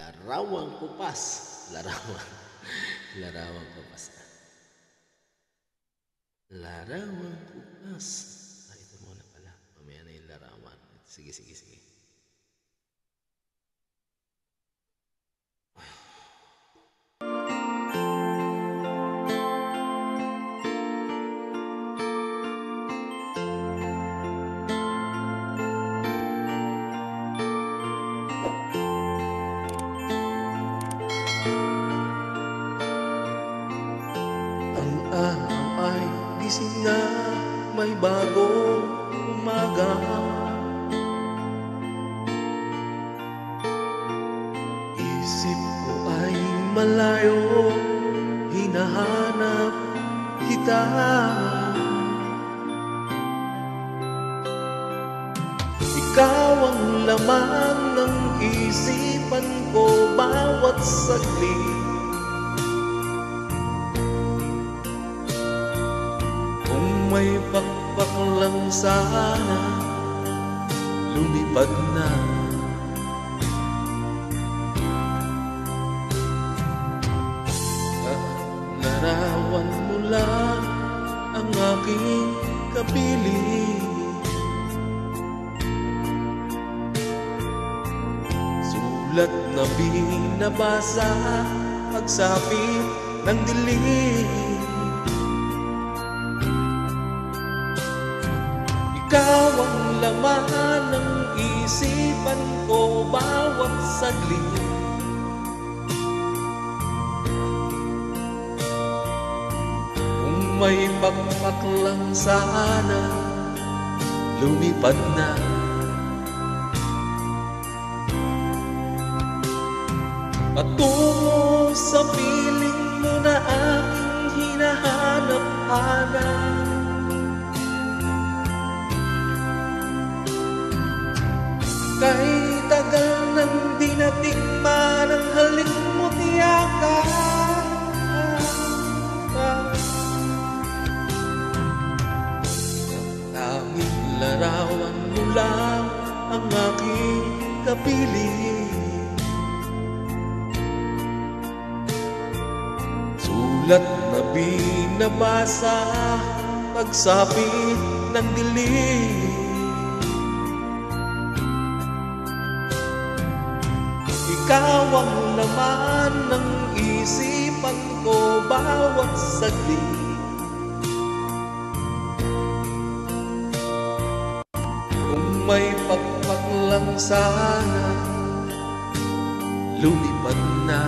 Larawang kupas. Larawang. Larawang kupas na. Larawang kupas. Ito muna pala. Mamaya na yung larawan. Sige, sige, sige. Ay gising na, may bagong umaga. Isip ko ay malayo, hinahanap kita. Ikaw ang laman ng isipan ko bawat saglit. May pakpak lang sana, lumipad na. Larawan mo lang ang aking kapiling. Sulat na binabasa, pagsapit ng dilim. Ikaw ang laman ng isipan ko bawat saglit. Kung may pakpak lang sana, lumipad na. Patungo sa piling mo na aking hinahanap-hanap. Kay tagal nang di natikman ang halik mo tiyakan. Tanging larawan mo lang ang aking kapiling. Sulat na binabasa, pagsapit ng dilim. Ikaw ang laman ng isipan ko bawat saglit. Kung may pakpak lang sana, lumipad na.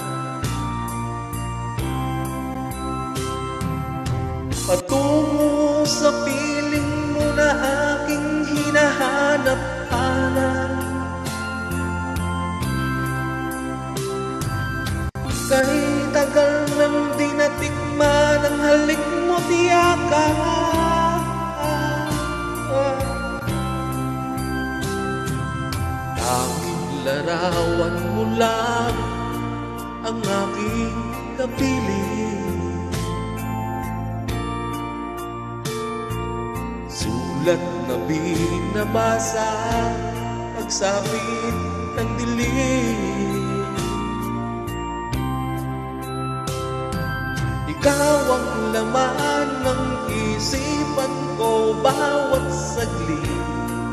Patungo sa piling mo na aking hinahanap-hanap. Kahit tagal nang di natikman ang halik mo tiyakan. Tanging larawan mo lang ang aking kapiling. Sulat na binabasa, pagsapit ng dilim. Ikaw ang laman ng isipan ko bawat saglit.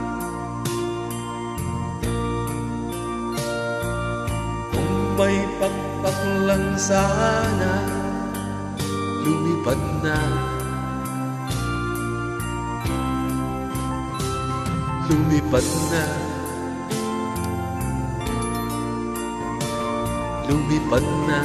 Kung may pakpak lang sana, lumipad na. Lumipad na. Lumipad na.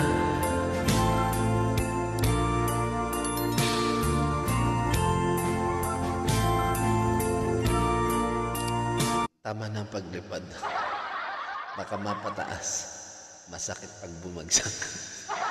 Tama na ang paglipad. Baka mapataas. Masakit pag bumagsak.